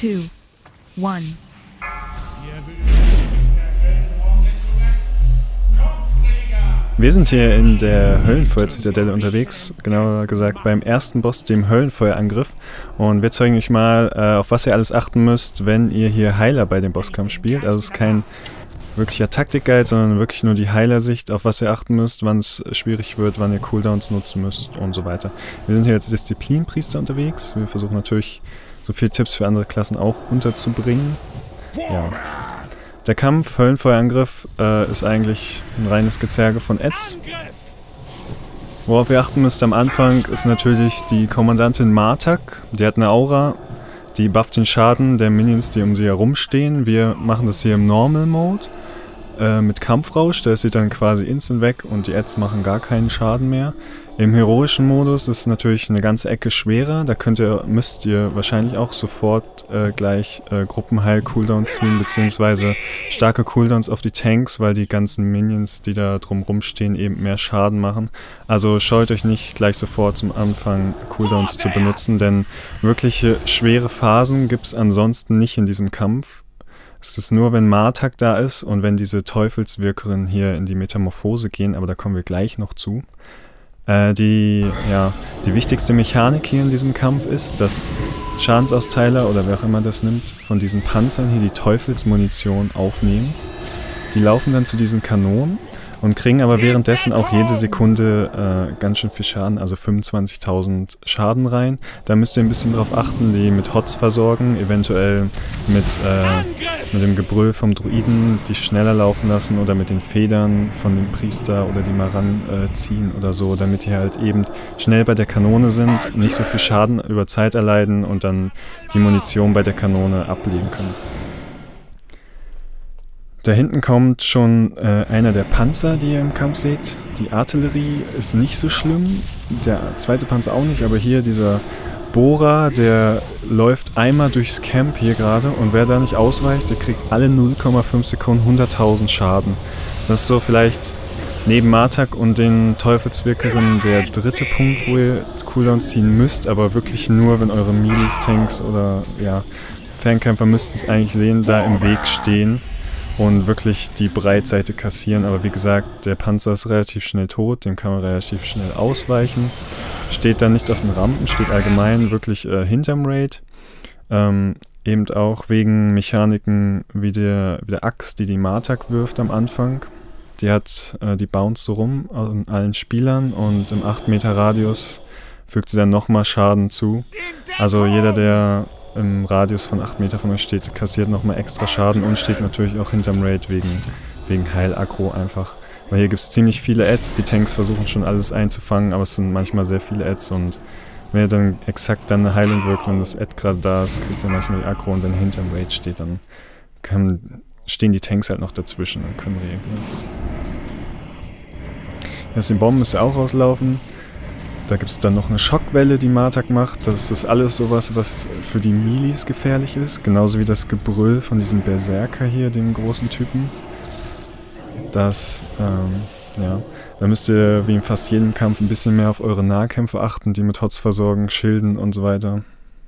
2, 1. Wir sind hier in der Höllenfeuer-Zitadelle unterwegs, genauer gesagt beim ersten Boss, dem Höllenfeuerangriff. Und wir zeigen euch mal, auf was ihr alles achten müsst, wenn ihr hier Heiler bei dem Bosskampf spielt. Also es ist kein wirklicher Taktik-Guide, sondern wirklich nur die Heilersicht, auf was ihr achten müsst, wann es schwierig wird, wann ihr Cooldowns nutzen müsst und so weiter. Wir sind hier als Disziplinpriester unterwegs. Wir versuchen natürlich so viele Tipps für andere Klassen auch unterzubringen. Ja. Der Kampf, Höllenfeuerangriff, ist eigentlich ein reines Gezerge von Ads. Worauf ihr achten müsst am Anfang ist natürlich die Kommandantin Martak. Die hat eine Aura, die bufft den Schaden der Minions, die um sie herumstehen. Wir machen das hier im Normal Mode mit Kampfrausch. Der ist sie dann quasi instant weg und die Ads machen gar keinen Schaden mehr. Im heroischen Modus ist es natürlich eine ganze Ecke schwerer. Da müsst ihr wahrscheinlich auch sofort gleich Gruppenheil-Cooldowns ziehen, beziehungsweise starke Cooldowns auf die Tanks, weil die ganzen Minions, die da drumrum stehen, eben mehr Schaden machen. Also scheut euch nicht gleich sofort zum Anfang Cooldowns zu benutzen, denn wirkliche schwere Phasen gibt es ansonsten nicht in diesem Kampf. Es ist nur, wenn Martak da ist und wenn diese Teufelswirkerinnen hier in die Metamorphose gehen, aber da kommen wir gleich noch zu. Die wichtigste Mechanik hier in diesem Kampf ist, dass Schadensausteiler oder wer auch immer das nimmt, von diesen Panzern hier die Teufelsmunition aufnehmen. Die laufen dann zu diesen Kanonen und kriegen aber währenddessen auch jede Sekunde ganz schön viel Schaden, also 25.000 Schaden rein. Da müsst ihr ein bisschen drauf achten, die mit Hots versorgen, eventuell mit dem Gebrüll vom Druiden die schneller laufen lassen oder mit den Federn von dem Priester oder die mal ranziehen oder so, damit die halt eben schnell bei der Kanone sind, nicht so viel Schaden über Zeit erleiden und dann die Munition bei der Kanone ablegen können. Da hinten kommt schon einer der Panzer, die ihr im Kampf seht. Die Artillerie ist nicht so schlimm, der zweite Panzer auch nicht, aber hier dieser Bohrer, der läuft einmal durchs Camp hier gerade und wer da nicht ausweicht, der kriegt alle 0,5 Sekunden 100.000 Schaden. Das ist so vielleicht neben Martak und den Teufelswirkerinnen der dritte Punkt, wo ihr Cooldowns ziehen müsst, aber wirklich nur, wenn eure Melees, Tanks oder Fernkämpfer müssten es eigentlich sehen, da im Weg stehen und wirklich die Breitseite kassieren. Aber wie gesagt, der Panzer ist relativ schnell tot, dem kann man relativ schnell ausweichen. Steht dann nicht auf den Rampen, steht allgemein wirklich hinterm Raid. Eben auch wegen Mechaniken wie der Axt, die Martak wirft am Anfang. Die hat die bounce so rum an allen Spielern und im 8 Meter Radius fügt sie dann nochmal Schaden zu. Also jeder, der im Radius von 8 Meter von euch steht, kassiert nochmal extra Schaden und steht natürlich auch hinterm Raid wegen Heil-Aggro einfach. Weil hier gibt es ziemlich viele Ads, die Tanks versuchen schon alles einzufangen, aber es sind manchmal sehr viele Ads und wenn ihr dann exakt dann eine Heilung wirkt, wenn das Ad gerade da ist, kriegt ihr manchmal die Aggro und wenn hinterm Raid steht, dann stehen die Tanks halt noch dazwischen und können reagieren. Aus den Bomben müsst ihr auch rauslaufen. Da gibt es dann noch eine Schockwelle, die Martak macht. Das ist alles sowas, was für die Melees gefährlich ist. Genauso wie das Gebrüll von diesem Berserker hier, dem großen Typen. Da müsst ihr wie in fast jedem Kampf ein bisschen mehr auf eure Nahkämpfer achten, die mit Hots versorgen, Schilden und so weiter.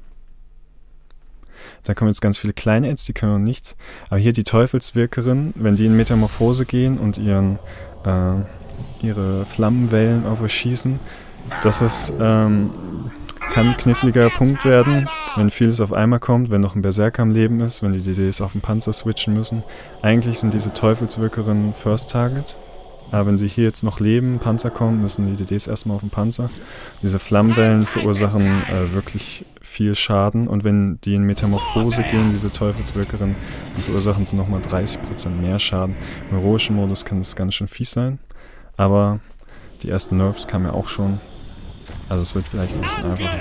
Da kommen jetzt ganz viele kleine Ads, die können noch nichts. Aber hier die Teufelswirkerin, wenn die in Metamorphose gehen und ihre Flammenwellen auf euch schießen, das kann ein kniffliger Punkt werden, wenn vieles auf einmal kommt, wenn noch ein Berserker am Leben ist, wenn die DDs auf den Panzer switchen müssen. Eigentlich sind diese Teufelswirkerinnen First Target, aber wenn sie hier jetzt noch leben, Panzer kommen, müssen die DDs erstmal auf den Panzer. Diese Flammenwellen verursachen wirklich viel Schaden und wenn die in Metamorphose gehen, diese Teufelswirkerinnen, dann verursachen sie nochmal 30% mehr Schaden. Im heroischen Modus kann das ganz schön fies sein, aber die ersten Nerfs kamen ja auch schon. Also es wird vielleicht ein bisschen einfacher.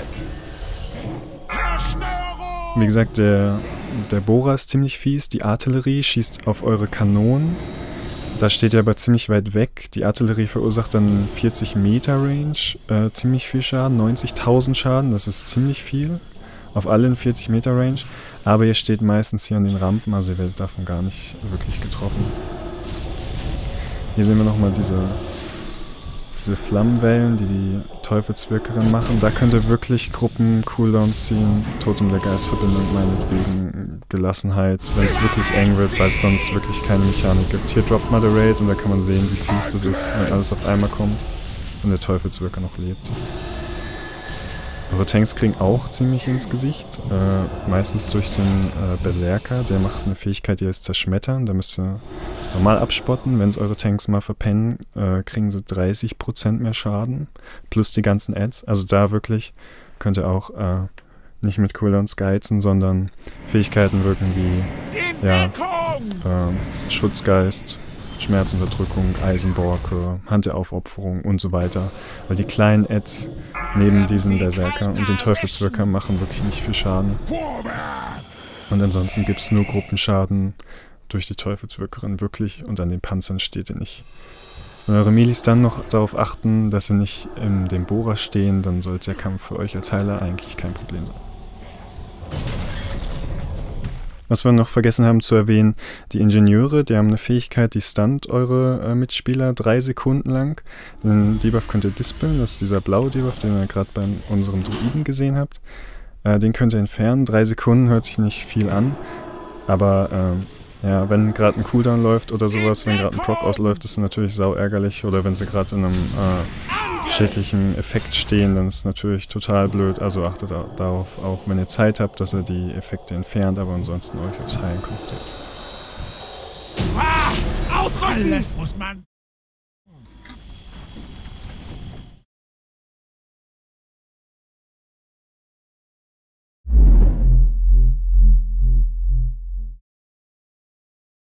Wie gesagt, der Bohrer ist ziemlich fies. Die Artillerie schießt auf eure Kanonen. Da steht ihr aber ziemlich weit weg. Die Artillerie verursacht dann 40 Meter Range. Ziemlich viel Schaden, 90.000 Schaden. Das ist ziemlich viel. Auf allen 40 Meter Range. Aber ihr steht meistens hier an den Rampen, also ihr werdet davon gar nicht wirklich getroffen. Hier sehen wir nochmal dieses diese Flammenwellen, die die Teufelswirkerin machen. Da könnt ihr wirklich Gruppen-Cooldowns ziehen. Totem der Geistverbindung meinetwegen, Gelassenheit, wenn es wirklich eng wird, weil es sonst wirklich keine Mechanik gibt. Hier droppt mal der Raid und da kann man sehen, wie fies das ist, wenn alles auf einmal kommt und der Teufelswirker noch lebt. Eure Tanks kriegen auch ziemlich ins Gesicht, meistens durch den Berserker, der macht eine Fähigkeit, die heißt Zerschmettern, da müsst ihr normal abspotten, wenn es eure Tanks mal verpennen, kriegen sie 30% mehr Schaden, plus die ganzen Adds, also da wirklich könnt ihr auch nicht mit Cooldowns geizen, sondern Fähigkeiten wirken wie ja, Schutzgeist, Schmerzunterdrückung, Eisenborke, Hand der Aufopferung und so weiter. Weil die kleinen Adds neben diesen Berserker und den Teufelswirker machen wirklich nicht viel Schaden. Und ansonsten gibt es nur Gruppenschaden durch die Teufelswirkerin wirklich und an den Panzern steht ihr nicht. Wenn eure Milis dann noch darauf achten, dass sie nicht in dem Bohrer stehen, dann sollte der Kampf für euch als Heiler eigentlich kein Problem sein. Was wir noch vergessen haben zu erwähnen, die Ingenieure, die haben eine Fähigkeit, die stunt eure Mitspieler 3 Sekunden lang. Den Debuff könnt ihr dispeln, das ist dieser blaue Debuff, den ihr gerade bei unserem Druiden gesehen habt. Den könnt ihr entfernen, 3 Sekunden hört sich nicht viel an, aber ja, wenn gerade ein Cooldown läuft oder sowas, wenn gerade ein Proc ausläuft, ist es natürlich sau ärgerlich, oder wenn sie gerade in einem schädlichen Effekt stehen, dann ist es natürlich total blöd. Also achtet darauf, auch wenn ihr Zeit habt, dass ihr die Effekte entfernt, aber ansonsten euch aufs Heilen konzentriert. Ausrücken! Alles muss man